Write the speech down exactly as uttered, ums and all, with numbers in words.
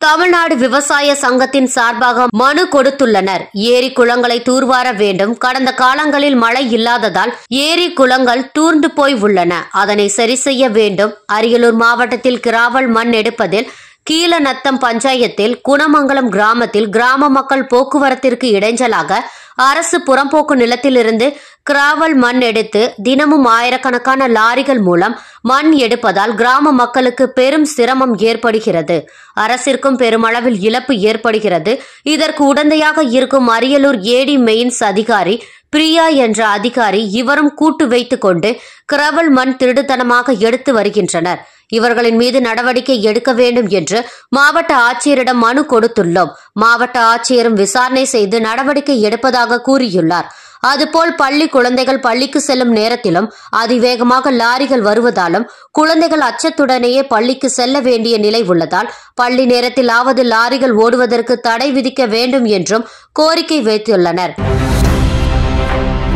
தமிழ்நாடு விவசாய சங்கத்தின் சார்பாக மனு கொடுத்துள்ளனர். ஏரி குளங்களை தூர்வார வேண்டும். கடந்த காலங்களில் மழை இல்லாததால் ஏரி குளங்கள் தூர்ந்து போய் உள்ளன. அதனை சரி செய்ய வேண்டும். அரியலூர் மாவட்டத்தில் கிராவல் மண் எடுப்பதில் கீழநத்தம் பஞ்சாயத்தில் குணமங்கலம் கிராமத்தில் கிராம மக்கள் போக்குவரத்திற்கு இடைஞ்சலாக அரசு புறம்போக்கு நிலத்திலிருந்து கிராவல் மண் எடுத்து தினமும் ஆயிரக்கணக்கான லாரிகள் மூலம் மண் எடுப்பதால் கிராம மக்களுக்கு பெரும் சிரமம் ஏற்படுகிறது. அரசிற்கும் பெருமளவில் இழப்பு ஏற்படுகிறது. இதற்கு உடந்தையாக இருக்கும் அரியலூர் ஏடி மெயின்ஸ் அதிகாரி பிரியா என்ற அதிகாரி இவரும் கூட்டு வைத்துக் கொண்டு கிராவல் மண் திருடுத்தனமாக எடுத்து வருகின்றனர். இவர்களின் மீது நடவடிக்கை எடுக்க வேண்டும் என்று மாவட்ட ஆட்சியரிடம் மனு கொடுத்துள்ளோம். மாவட்ட ஆட்சியரும் விசாரணை செய்து நடவடிக்கை எடுப்பதாக கூறியுள்ளார். அதுபோல் பள்ளி குழந்தைகள் பள்ளிக்கு செல்லும் நேரத்திலும் அதிவேகமாக லாரிகள் வருவதாலும் குழந்தைகள் அச்சத்துடனேயே பள்ளிக்கு செல்ல வேண்டிய நிலை உள்ளதால் பள்ளி நேரத்திலாவது லாரிகள் ஓடுவதற்கு தடை விதிக்க வேண்டும் என்றும் கோரிக்கை வைத்துள்ளனர்.